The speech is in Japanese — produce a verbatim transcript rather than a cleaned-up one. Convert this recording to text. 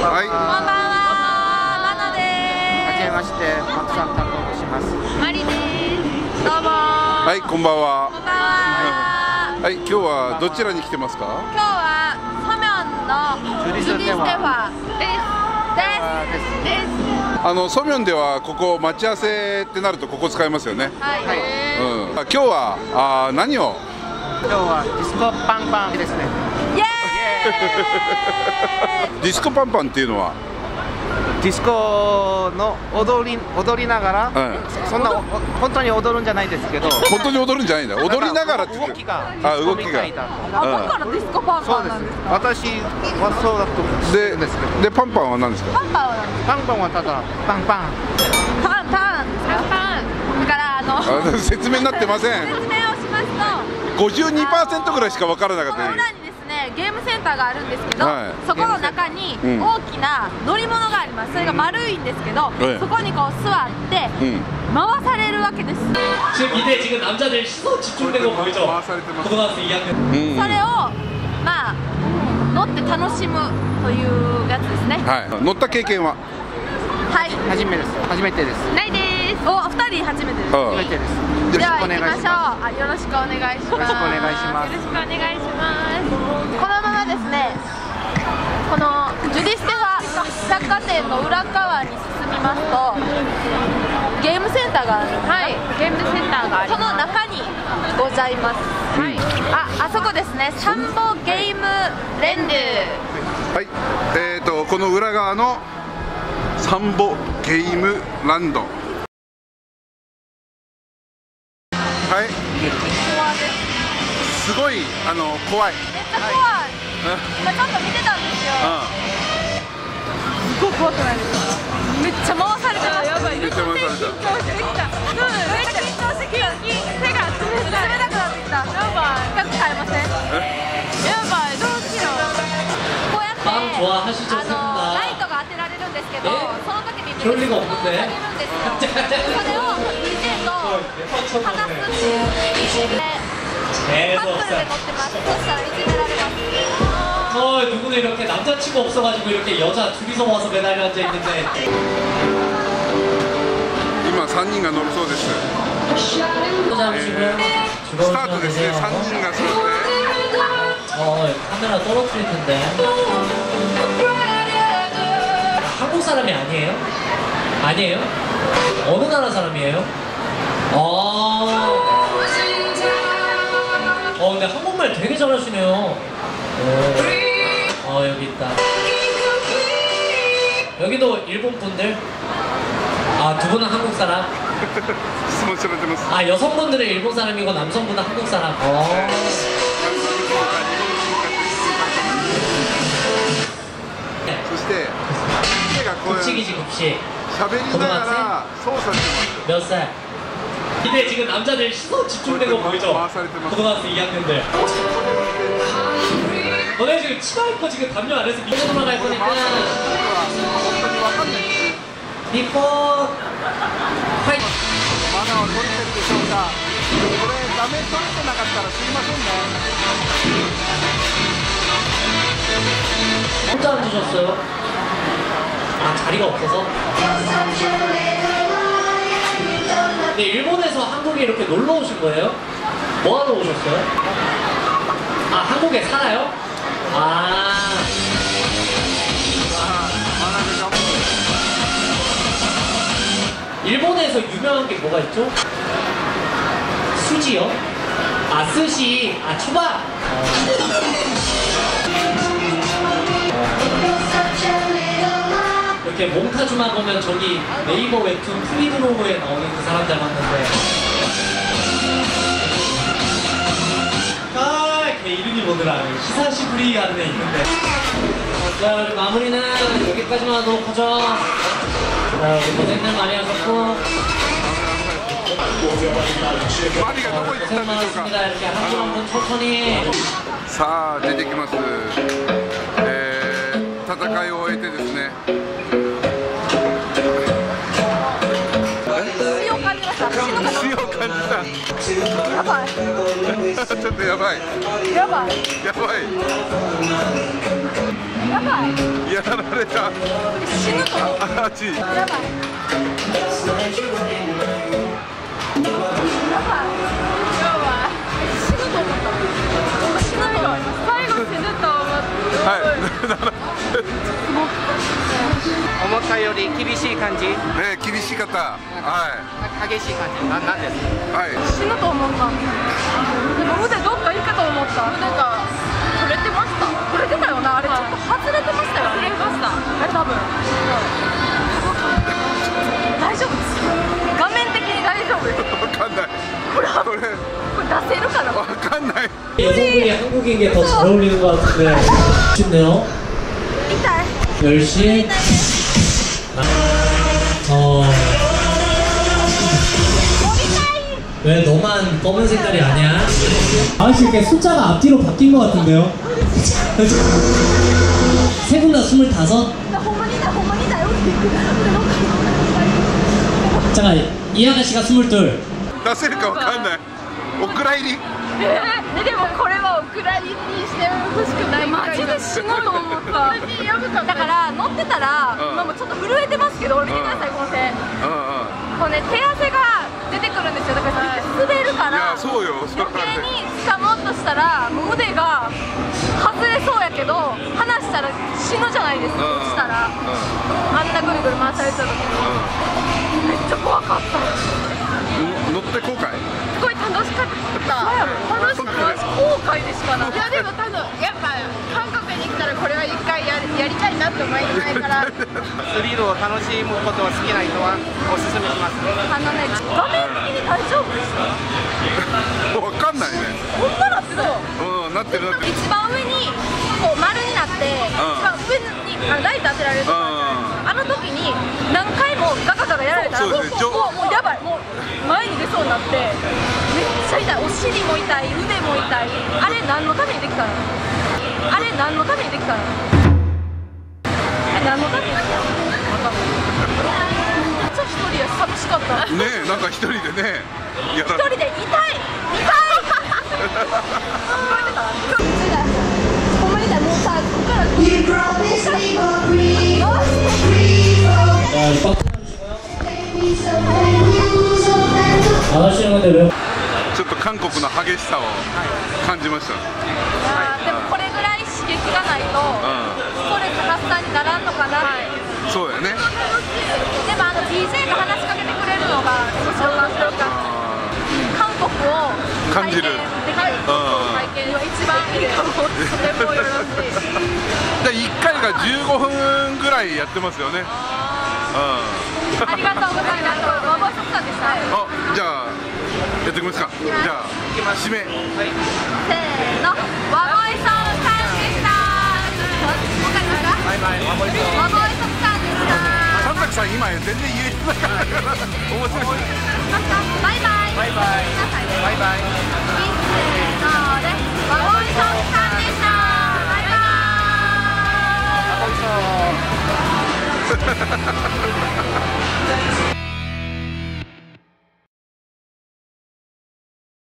はい。 こんばんは、マナです。 はじめまして、マクさん担当します。 マリです。どうも。 はい、こんばんは。 こんばんは。 はい、今日はどちらに来てますか？ 今日はソミョンのジュディ・ステファです。です。です。 あのソミョンではここ待ち合わせってなるとここ使えますよね。 はい。 うん。今日はあ何を？ 今日はディスコパンパンですね。 イエーイ。 ディスコパンパンっていうのはディスコの踊り踊りながら、 うん、 そんな本当に踊るんじゃないですけど、 本当に踊るんじゃないんだ。踊りながらって動きが、 あ動きが。 あ、だからディスコパンパンなんですか？ 私はそうだと思うんですけど。 で、でパンパンは何ですか？ パンパンは何ですか？ パンパンはただパンパン。 パンパンですか？パン。だからあのあ説明になってません。 説明をしますと、 ごじゅうにパーセント ぐらいしか分からなかった。 この裏にですね、ゲームセンターがあるんですけど、 はい、 そこの中に大きな乗り物があります。それが丸いんですけど、 うん、 そこにこう座って回されるわけです。 지금 밑에 지금 남자들 시선 집중된 거 보이죠? 고등학생 이 학년. それをまあ乗って楽しむというやつですね。 はい。乗った経験は？ はい。 初めてです。初めてです。 ないです。お、二人初めてです。 初めてです。 では行きましょう。あ、よろしくお願いします。よろしくお願いします。よろしくお願いします。このままですね、このジュディ・ステファ百貨店の裏側に進みますと、ゲームセンターがある。はい、ゲームセンターがあります。その中にございます。はい。あ、あそこですね。サンボゲームレンド。 はい。えっとこの裏側のサンボゲームランド。はい。すごいあの怖い。 めっちゃ怖い。今ちょっと見てたんですよ。すごい怖くないですか？めっちゃ回されてます。やばい。 めっちゃ回された。 緊張してきた。うん、めっちゃ緊張してきた。手が冷たくなってきた。やばい。額変えません？やばい。どうしよう。こうやってあのライトが当てられるんですけど、その時にめっちゃ下げるんですよ。それを ディージェー と話すっていう意味でカップルで乗ってます。そしたらいじめられます。 어, 누구는 이렇게 남자친구 없어가지고 이렇게 여자 둘이서 와서 매달려 앉아 있는데. 今さんにんが乗るそうです。スタートですね。さんにんが座って。 어, 카메라 떨어뜨릴 텐데. 한국 사람이 아니에요? 아니에요? 어느 나라 사람이에요? 아. 어, 근데 한국말 되게 잘하시네요. 오. 어, 여기 있다. 여기도 일본 분들? 아, 두 분은 한국 사람? 아, 여성분들은 일본 사람이고 남성분은 한국 사람. 어. 급식이지, 급식. 몇 살? 근데 지금 남자들 시선 집중된 거 보이죠? 고등학생 이 학년들. 너네 지금 치마 입고 지금 담요 안에서 미쳐 돌아갈 거니까. 리포 파이트. 혼자 앉으셨어요? 아, 자리가 없어서? 네, 일본에서 한국에 이렇게 놀러 오신 거예요? 뭐 하러 오셨어요? 아, 한국에 살아요? 아. 일본에서 유명한 게 뭐가 있죠? 수지요? 아, 스시. 아, 초밥. 이렇게 몽타주만 보면 저기 네이버 웹툰 프리드로우에 나오는 그 사람 닮았는데. 아, 걔 이름이 뭐더라? 히사시부리 하는 애 있는데. 자, 우리 마무리는 여기까지만 하도록 하죠. 자, 우리 고생들 많이 하셨고. 고생 많았습니다. 이렇게 한 분 한 분 천천히. さあ出てきます。えー、戦いを終えてですね。 潮を感じました。潮を感じた。やばい。 ちょっとやばいやばいやばいやばいやられた死ぬと思うあっちやばいやばいやばい死ぬと思った死ぬと思った最後死ぬと思ったはい思ったより厳しい感じ、 ね厳しかったは激しい感じ、ななんですいはい死ぬと思ったでも腕どっか行くと思った腕が取れてました取れてたよなあれちょっと外れてましたよね外れましたあれ多分大丈夫です画面的に大丈夫ですわかんないこれこれこれ出せるかなわかんない 여성분이 한국인게 더 잘 어울리는 것 같은데 쉽네요. 痛い 열 시. 어. 왜 너만 검은 색깔이 아니야? 아저씨 이렇게 숫자가 앞뒤로 바뀐 것 같은데요? 세 분 다 스물다섯? ほんまにだほんまにだよ 잠깐 이 아가씨가 스물둘. 出せるかわかんないお蔵入りえでもこれはお蔵入りにしてほしくないマジで死のうと思っただから乗ってたら、 うん今もちょっと震えてますけど見てくださいこの手うんうんこうね手汗が出てくるんですよだから滑るかいやらそうよそれ余計はねに掴もうとしたらもう腕が外れそうやけど離したら死ぬじゃないですかうんしたらあんなぐるぐる回されてた時にめっちゃ怖かったうん乗って後悔すごい楽しかった楽しかった後悔でしかないいやでも多分やっぱ韓国に来たらこれは一回やりやりたいなって思いないからスリルを楽しむことが好きな人はおすすめしますあのね画面的に大丈夫ですかわかんないねこんななってるうんなってるなってる一番上にこう丸になって一番上にあのライト当てられるとこあるじゃないですかあの時に何回もガガガガやられたらもうそうですねもうもうやばいもう前に出そうになってめっちゃ痛いお尻も痛い腕も痛いあれ何のためにできたのあれ何のためにできたのあれ何のためにできたのめっちゃ一人で寂しかったねえなんか一人でねや一ら人で痛い痛い聞こえてたほんまに痛いもうさここからここから 자, 이 박스 아가씨는 근데 왜 ちょっと韓国の激しさを感じましたあーでもこれぐらい刺激がないとストレス発散にならんのかなってそうだよねでもあの ディージェー が話しかけてくれるのが面白かった韓国を感じる体験できる体験が一番いいと思ってとてもよろしいでいっかいがじゅうごふんぐらいやってますよねうんありがとうございます馬場さんでしたあじゃあやっていきますかじゃあ締めせーの和声ソンさんでしたわかりますかバイバイ和声和声ソンさんでした神崎さん今全然言えてなかったから面白いバイバイバイバイバイバイせーので和声ソンさんでしたバイバイ和声